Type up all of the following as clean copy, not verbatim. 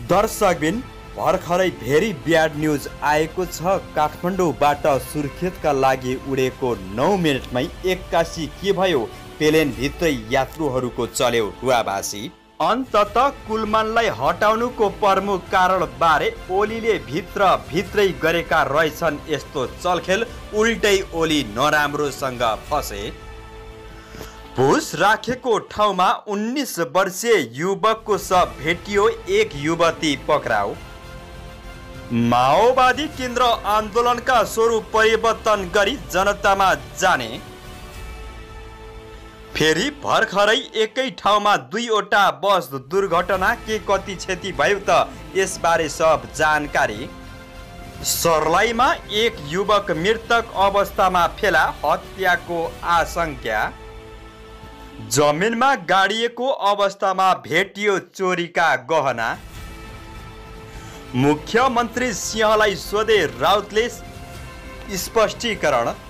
दर्शकबिन भर्खरै very bad news आएको छ। काठमाडौँबाट सुर्खेतका लागि उडेको 9 मिनेटमै 81 के भयो? प्लेनभित्रै यात्रुहरूको चल्यो रुवाबासी। अन्ततः कुलमानलाई हटाउनुको प्रमुख कारण बारे ओलीले भित्रै गरेका रहेछन् यस्तो चलखेल। उल्टै ओली नराम्रोसँग फसे। भुस राखेको ठाउँमा 19 वर्षीय युवकको शव भेटियो, एक युवती पक्राउ। माओवादी केन्द्र आन्दोलनका स्वरूप परिवर्तन गरी जनतामा जाने। फेरि भर्खरै एकै ठाउँमा 2वटा बस दुर्घटना, के कति क्षति भयो त यसबारे सब जानकारी। सर्लाहीमा एक युवक मृतक अवस्थामा फेला, हत्याको आशंका। जमिनमा गाडिएको अवस्थामा भेटियो चोरीका गहना। मुख्यमन्त्री सिंहलाई सोधे राउतले स्पष्टीकरण।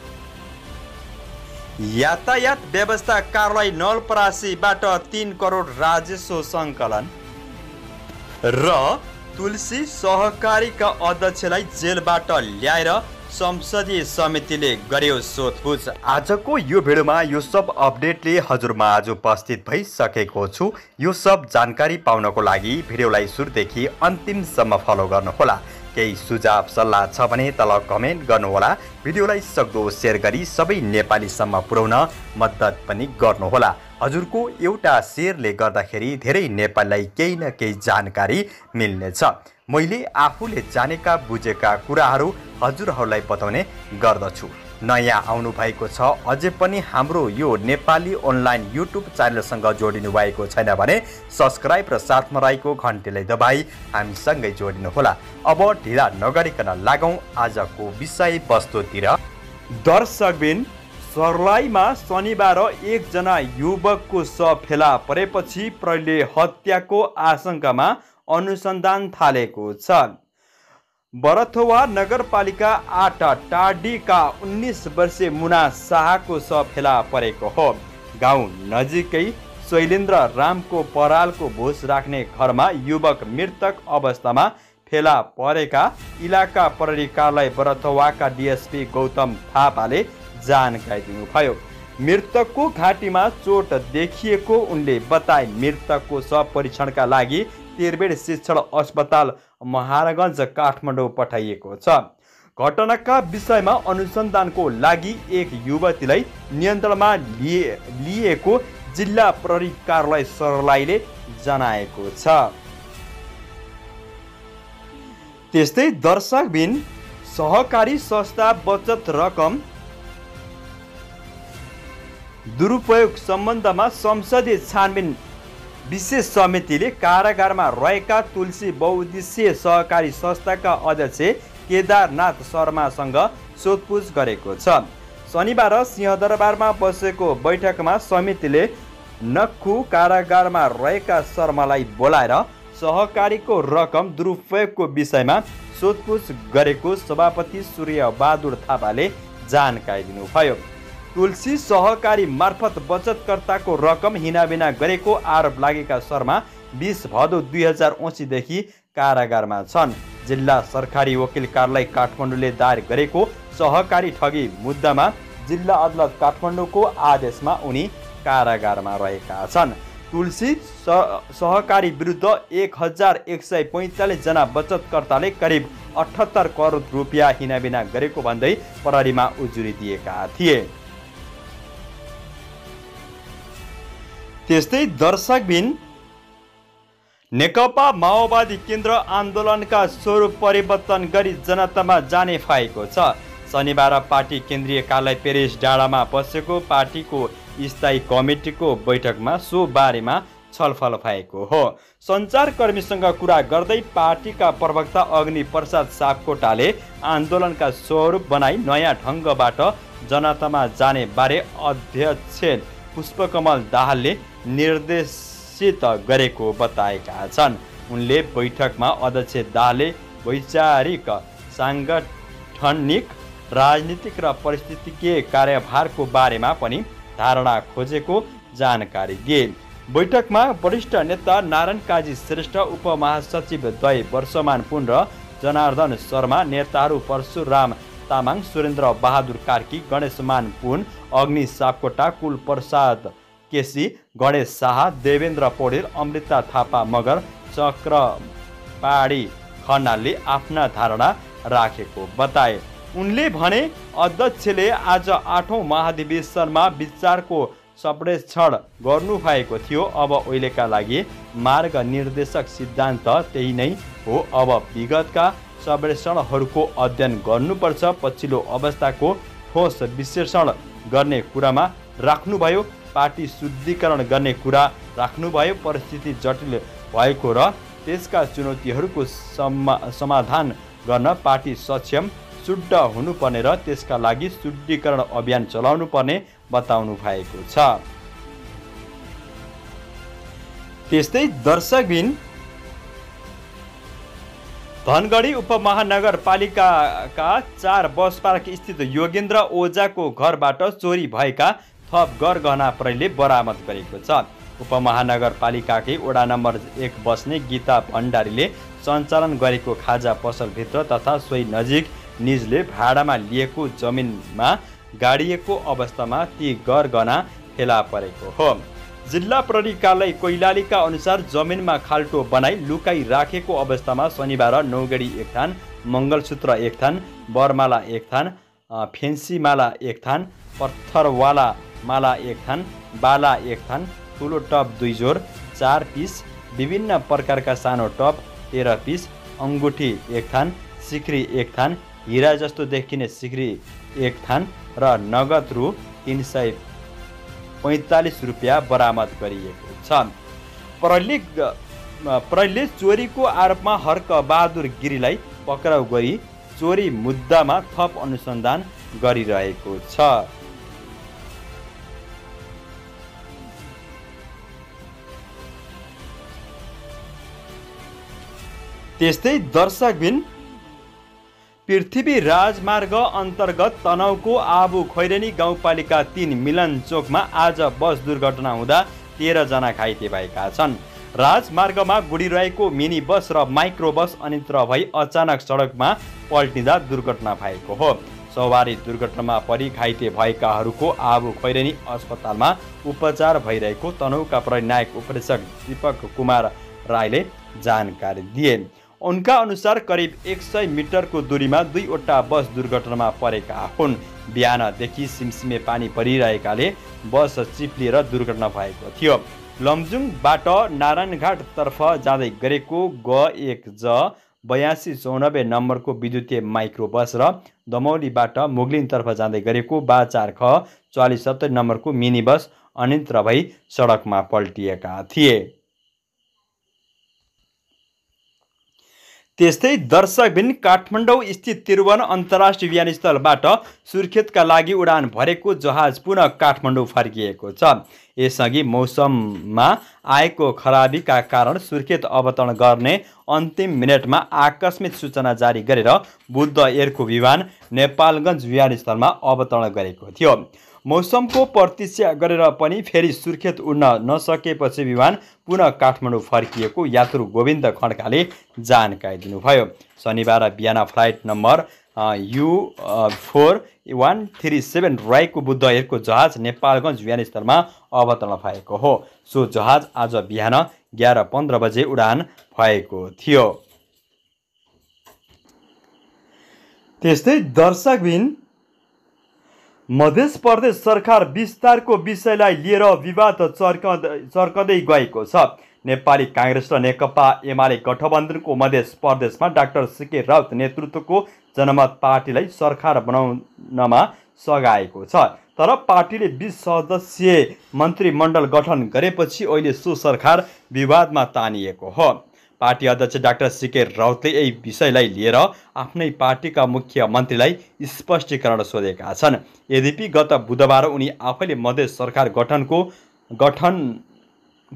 यातायात व्यवस्था कार्यालय नवलपरासीबाट 3 करोड राजस्व सङ्कलन। र तुलसी सहकारीका अध्यक्षलाई जेलबाट ल्याएर संसदीय समितिले गर्यो सोधपुछ। आजको यो भिडियोमा यो सब अपडेटले हजुरमा आज उपस्थित भइसकेको छु। यो सब जानकारी पाउनको लागि भिडियोलाई सुरुदेखि अन्तिमसम्म फलो गर्नुहोला। केही सुझाव सल्लाह छ भने तल कमेन्ट गर्नुहोला। भिडियोलाई सक्दो सेयर गरी सबै नेपालीसम्म पुर्याउन मद्दत पनि गर्नुहोला। हजुरको एउटा सेयरले गर्दाखेरि धेरै नेपालीलाई केही न केही जानकारी मिल्नेछ। मैले आफूले जानेका बुझेका कुराहरू हजुरहरूलाई बताउने गर्दछु। नयाँ आउनु भएको छ अझै पनि हाम्रो यो नेपाली अनलाइन युट्युब च्यानलसँग जोडिनु भएको छैन भने सब्सक्राइब र साथमा रहेको घन्टीलाई दबाई हामीसँगै जोडिनुहोला। अब ढिला नगरिकन लागौँ आजको विषय वस्तुतिर। दर्शकबिन, सर्लाहीमा शनिबार एकजना युवकको शव फेला परेपछि प्रहरीले हत्याको आशंकामा अनुसन्धान थालेको छ। बरथुवा नगरपालिका 8 टाडीका 19 वर्षीय मुना शाहको शव फेला परेको हो। गाउँ नजिकै शैलेन्द्र रामको परालको भुस राख्ने घरमा युवक मृतक अवस्थामा फेला परेका इलाका प्रहरी कार्यालय बरथुवाका डिएसपी गौतम थापाले जानकारी दिनुभयो। मृतकको घाँटीमा चोट देखिएको उनले बताए। मृतकको शव परीक्षणका लागि तिरबेड शिक्षण अस्पताल महाराजगञ्ज काठमाडौँ पठाइएको छ। घटनाका विषयमा अनुसन्धानको लागि एक युवतीलाई नियन्त्रणमा लिएको जिल्ला प्रहरी कार्यालय सर्लाहीले जनाएको छ। त्यस्तै दर्शकबिन, सहकारी संस्था बचत रकम दुरुपयोग सम्बन्धमा संसदीय छानबिन विशेष समितिले कारागारमा रहेका तुलसी बहुउद्देश्यीय सहकारी संस्थाका अध्यक्ष केदारनाथ शर्मासँग सोधपुछ गरेको छ। शनिबार सिंहदरबारमा बसेको बैठकमा समितिले नक्खु कारागारमा रहेका शर्मालाई बोलाएर सहकारीको रकम दुरुपयोगको विषयमा सोधपुछ गरेको सभापति सूर्यबहादुर थापाले जानकारी दिनुभयो। तुलसी सहकारी मार्फत बचतकर्ताको रकम हिनाबिना गरेको आरोप लागेका शर्मा 20 भदौ 2079 देखि कारागारमा छन्। जिल्ला सरकारी वकिल कार्यालय काठमाडौँले दायर गरेको सहकारी ठगी मुद्दामा जिल्ला अदालत काठमाडौँको आदेशमा उनी कारागारमा रहेका छन्। तुलसी सहकारी विरुद्ध 1145 जना बचतकर्ताले करिब 78 करोड रुपियाँ हिनाबिना गरेको भन्दै प्रहरीमा उजुरी दिएका थिए। त्यस्तै दर्शकबिन, नेकपा माओवादी केन्द्र आन्दोलनका स्वरूप परिवर्तन गरी जनतामा जाने भएको छ। शनिबार पार्टी केन्द्रीय कार्यालय पेरिस डाँडामा बसेको पार्टीको स्थायी कमिटीको बैठकमा सो बारेमा छलफल भएको हो। सञ्चारकर्मीसँग कुरा गर्दै पार्टीका प्रवक्ता अग्नि प्रसाद सापकोटाले आन्दोलनका स्वरूप बनाई नयाँ ढङ्गबाट जनतामा जाने बारे अध्यक्ष पुष्पकमल दाहालले निर्देशित गरेको बताएका छन्। उनले बैठकमा अध्यक्ष दाहालले वैचारिक, साङ्गठनिक, राजनीतिक र परिस्थितिकीय कार्यभारको बारेमा पनि धारणा खोजेको जानकारी दिए। बैठकमा वरिष्ठ नेता नारायण काजी श्रेष्ठ, उपमहासचिव द्वय वर्षमान पुन र जनार्दन शर्मा, नेताहरू परशुराम तामाङ, सुरेन्द्र बहादुर कार्की, गणेशमान पुन, अग्नि सापकोटा, कुल प्रसाद केसी, गणेश शाह, देवेन्द्र पौडेल, अमृता थापा मगर, चक्र पहाडी खनालले आफ्ना धारणा राखेको बताए। उनले भने अध्यक्षले आज 8औं महाधिवेशनमा विचारको सर्वेक्षण गर्नुभएको थियो। अब अहिलेका लागि मार्ग निर्देशक सिद्धान्त त्यही नै हो। अब विगतका सर्वेक्षणहरूको अध्ययन गर्नुपर्छ। पछिल्लो अवस्थाको ठोस विश्लेषण गर्ने कुरामा राख्नुभयो। पार्टी शुद्धिकरण गर्ने कुरा राख्नुभयो। परिस्थिति जटिल भएको र त्यसका चुनौतीहरूको समाधान गर्न पार्टी सक्षम शुद्ध हुनुपर्ने र त्यसका लागि शुद्धिकरण अभियान चलाउनु पर्ने बताउनु भएको छ। त्यस्तै दर्शकबिन धनगढी उपमहानगरपालिकाका 4 बस पार्क स्थित योगेन्द्र ओझाको घरबाट चोरी भएका थप गरगहना प्रहरीले बरामद गरेको छ। उपमहानगरपालिकाकै वडा नम्बर 1 बस्ने गीता भण्डारीले सञ्चालन गरेको खाजा पसलभित्र तथा सोही नजिक निजले भाडामा लिएको जमिनमा गाडिएको अवस्थामा ती गरगहना फेला परेको हो। जिल्ला प्रहरी कार्यालय कैलालीका अनुसार जमिनमा खाल्टो बनाई लुकाई राखेको अवस्थामा शनिबार नौगढी 1 थान, मङ्गलसूत्र 1 थान, बरमाला 1 थान, फेन्सी माला 1 थान, पत्थरवाला माला 1 थान, बाला 1 थान, ठुलो टप 2 जोर 4 पिस, विभिन्न प्रकारका सानो टप 13 पिस, अङ्गुठी 1 थान, सिक्री 1 थान, हिरा जस्तो देखिने सिक्री 1 थान र नगद रु 345 रुपियाँ बरामद गरिएको छ। प्रहरीले चोरीको आरोपमा हर्क बहादुर गिरीलाई पक्राउ गरी चोरी मुद्दामा थप अनुसन्धान गरिरहेको छ। त्यस्तै दर्शकबिन पृथ्वी राजमार्ग अन्तर्गत तनहुको आबु खैरेनी गाउँपालिका 3 मिलन चोकमा आज बस दुर्घटना हुँदा 13 जना घाइते भएका छन्। राजमार्गमा गुडिरहेको मिनी बस र माइक्रो बस अनियन्त्रित भई अचानक सडकमा पल्टिँदा दुर्घटना भएको हो। सवारी दुर्घटनामा परि घाइते भएकाहरूको आबु खैरेनी अस्पतालमा उपचार भइरहेको तनहुका प्रहरी नायक उपरीक्षक दीपक कुमार राईले जानकारी दिए। उनका अनुसार करिब 100 मिटरको दूरीमा 2 वटा बस दुर्घटनामा परेका हुन्। बिहानदेखि सिमसिमे पानी परिरहेकाले बस चिप्लिएर दुर्घटना भएको थियो। लमजुङबाट नारायणघाट तर्फ जाँदै गरेको G1 8294 नम्बरको विद्युतीय माइक्रो बस र दमौलीबाट मुगलिनतर्फ जाँदै गरेको 54 4470 नम्बरको मिनी बस अनियन्त्रित भई सडकमा पल्टिएका थिए। त्यस्तै दर्शकबिन काठमाडौँ स्थित त्रिभुवन अन्तर्राष्ट्रिय विमानस्थलबाट सुर्खेतका लागि उडान भरेको जहाज पुनः काठमाडौँ फर्किएको छ। यसअघि मौसममा आएको खराबीका कारण सुर्खेत अवतरण गर्ने अन्तिम मिनेटमा आकस्मिक सूचना जारी गरेर बुद्ध एयरको विमान नेपालगञ्ज विमानस्थलमा अवतरण गरेको थियो। मौसमको प्रतीक्षा गरेर पनि फेरि सुर्खेत उड्न नसकेपछि विमान पुनः काठमाडौँ फर्किएको यात्रु गोविन्द खड्काले जानकारी दिनुभयो। शनिबार बिहान फ्लाइट नम्बर U4137 रहेको बुद्ध एयरको जहाज नेपालगञ्ज विमानस्थलमा अवतरण भएको हो। सो जहाज आज बिहान 11:15 बजे उडान भएको थियो। त्यस्तै दर्शकबिन मध्य प्रदेश सरकार विस्तारको विषयलाई लिएर विवाद चर्कँदै गएको छ। नेपाली काङ्ग्रेस र नेकपा एमाले गठबन्धनको मध्य प्रदेशमा डाक्टर सीके राउत नेतृत्वको जनमत पार्टीलाई सरकार बनाउनमा सघाएको छ। तर पार्टीले 20 सदस्यीय मन्त्रीमण्डल गठन गरेपछि अहिले सो सरकार विवादमा तानिएको हो। पार्टी अध्यक्ष डाक्टर सीके राउतले यही विषयलाई लिएर आफ्नै पार्टीका मुख्यमन्त्रीलाई स्पष्टीकरण सोधेका छन्। यद्यपि गत बुधबार उनी आफैले मध्य सरकार गठनको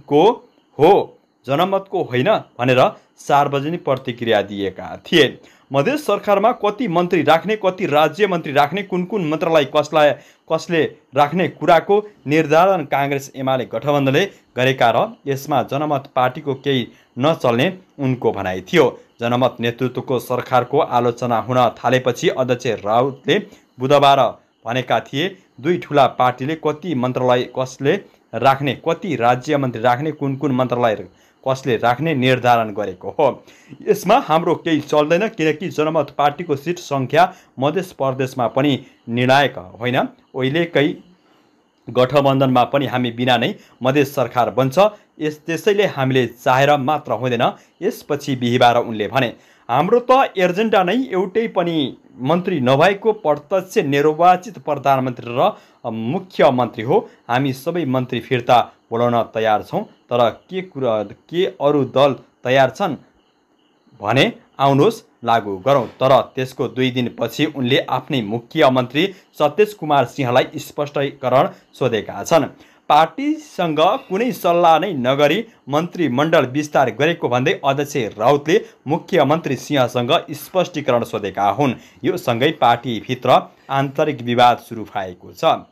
हो जनमतको होइन भनेर सार्वजनिक प्रतिक्रिया दिएका थिए। मधेस सरकारमा कति मन्त्री राख्ने, कति राज्य मन्त्री राख्ने, कुन कुन मन्त्रालय कसले राख्ने कुराको निर्धारण काङ्ग्रेस एमाले गठबन्धनले गरेका र यसमा जनमत पार्टीको केही नचल्ने उनको भनाइ थियो। जनमत नेतृत्वको सरकारको आलोचना हुन थालेपछि अध्यक्ष राउतले बुधबार भनेका थिए, दुई ठुला पार्टीले कति मन्त्रालय कसले राख्ने, कति राज्य मन्त्री राख्ने, कुन कुन मन्त्रालय कसले राख्ने निर्धारण गरेको हो। यसमा हाम्रो केही चल्दैन, किनकि जनमत पार्टीको सिट सङ्ख्या मध्य प्रदेशमा पनि निर्णायक होइन। अहिलेकै गठबन्धनमा पनि हामी बिना नै मधेस सरकार बन्छ। त्यसैले हामीले चाहेर मात्र हुँदैन। यसपछि बिहिबार उनले भने, हाम्रो त एजेन्डा नै एउटै पनि मन्त्री नभएको प्रत्यक्ष निर्वाचित प्रधानमन्त्री र मुख्यमन्त्री हो। हामी सबै मन्त्री फिर्ता बोलाउन तयार छौँ, तर के अरू दल तयार छन् भने आउनुहोस् लागू गरौँ। तर त्यसको 2 दिनपछि उनले आफ्नै मुख्यमन्त्री सतेज कुमार सिंहलाई स्पष्टीकरण सोधेका छन्। पार्टीसँग कुनै सल्लाह नै नगरी मन्त्रीमण्डल विस्तार गरेको भन्दै अध्यक्ष राउतले मुख्यमन्त्री सिंहसँग स्पष्टीकरण सोधेका हुन्। यो सँगै पार्टीभित्र आन्तरिक विवाद सुरु भएको छ।